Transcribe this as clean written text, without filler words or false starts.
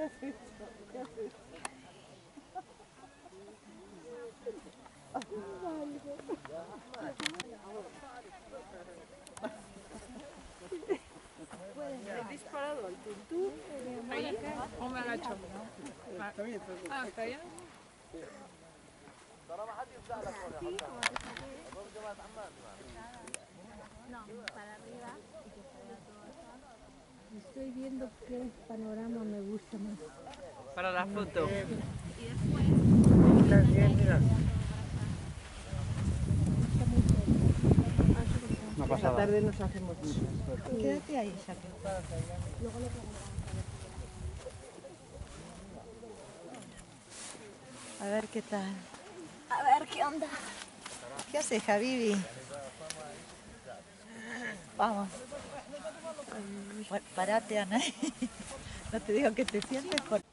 has hecho? ¿Qué has hecho? ¿Has disparado al tuntún? ¿Ahí? ¿O me agacho? Está bien, está bien. Ah, ¿está bien? No, para arriba y que se vea todo allá. Estoy viendo qué panorama me gusta más. Para la foto. Y después... Mira. No Esta pasaba. tarde nos hacemos muchas fotos. Quédate ahí, Shaki. A ver qué tal. A ver qué onda. ¿Qué haces, Habibi? Vamos. Bueno, parate, Ana. No te digo que te sientes por...